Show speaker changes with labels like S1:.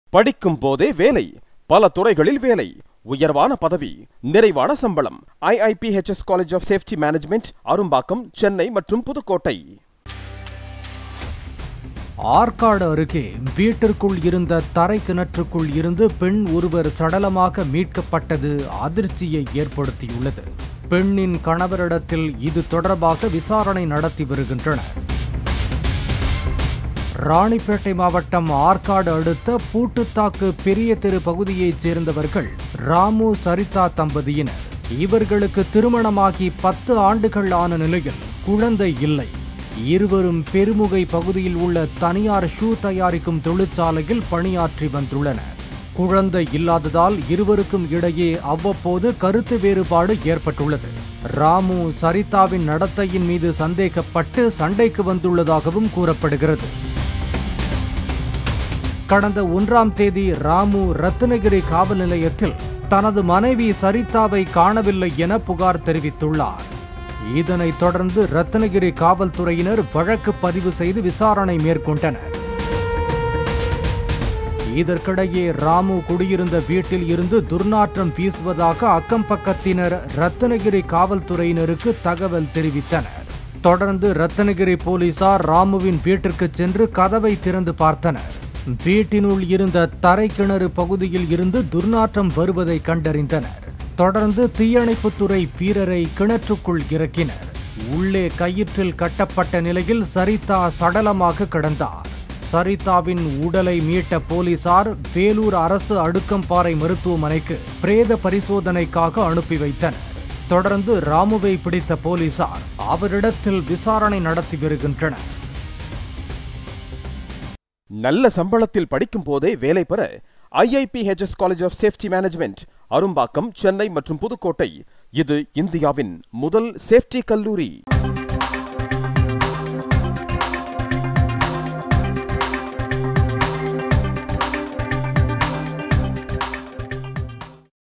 S1: படிக்கும் போதே வேலை, பல துறைகளில் வேலை, உயர்வான பதவி, நிறைவான சம்பளம். IIPHS college of safety management, Arumbakkam, Chennai மற்றும் புதுக்கோட்டை.
S2: ஆற்காடு அருகே வீட்டிற்குள் இருந்த தரை கிணற்றுக்குள் இருந்து பெண் ஒருவர் சடலமாக மீட்கப்பட்டது அதிர்ச்சியை ஏற்படுத்தியுள்ளது. பெண்ணின் கணவரிடத்தில் இது தொடர்பாக விசாரணை நடத்தி வருகின்றனர். ராணிப்பேட்டை மாவட்டம் ஆற்காடு அடுத்த பூட்டுத்தாக்கு பெரிய தெரு பகுதியைச் சேர்ந்தவர்கள் ராமு சரிதா தம்பதியினர். இவர்களுக்கு திருமணமாகி 10 ஆண்டுகள் ஆன நிலையில் குழந்தை இல்லை. இருவரும் பெருமுகை பகுதியில் உள்ள தனியார் ஷூ தயாரிக்கும் தொழிற்சாலையில் பணியாற்றி வந்துள்ளனர். குழந்தை இல்லாததால் இருவருக்கும் இடையே அவ்வப்போது கருத்து வேறுபாடு ஏற்பட்டுள்ளது. ராமு சரிதாவின் நடத்தையின் மீது சந்தேகப்பட்டு சண்டைக்கு வந்துள்ளதாகவும் கூறப்படுகிறது. கடந்த 1ஆம் தேதி ராமு ரத்னகிரி காவல் நிலையத்தில் தனது மனைவி சரிதாவை காணவில்லை என புகார் தெரிவித்துள்ளார். இதனைத் தொடர்ந்து ரத்னகிரி காவல்துறையினர் வழக்கு பதிவு செய்து விசாரணை மேற்கொண்டனர். இதற்கிடையே ராமு குடியிருந்த வீட்டில் இருந்து துர்நாற்றம் வீசுவதாக அக்கம் பக்கத்தினர் ரத்னகிரி காவல்துறையினருக்கு தகவல் தெரிவித்தனர். தொடர்ந்து ரத்னகிரி போலீசார் ராமுவின் வீட்டிற்கு சென்று கதவை திறந்து பார்த்தனர். வீட்டினுள் இருந்த தரை கிணறு பகுதியில் இருந்து துர்நாற்றம் வருவதை கண்டறிந்தனர். தொடர்ந்து தீயணைப்புத்துறை வீரரை கிணற்றுக்குள் இறக்கினர். உள்ளே கயிற்றில் கட்டப்பட்ட நிலையில் சரிதா சடலமாக கிடந்தார். சரிதாவின் உடலை மீட்ட போலீசார் வேலூர் அரசு அடுக்கம்பாறை மருத்துவமனைக்கு பிரேத பரிசோதனைக்காக அனுப்பி வைத்தனர். தொடர்ந்து ராமுவை பிடித்த போலீசார் அவரிடத்தில் விசாரணை நடத்தி வருகின்றனர்.
S1: நல்ல சம்பளத்தில் படிக்கும் போதே வேலை பெற IIPHS college of safety management, Arumbakkam, Chennai மற்றும் புதுக்கோட்டை. இது இந்தியாவின் முதல் சேஃப்டி கல்லூரி.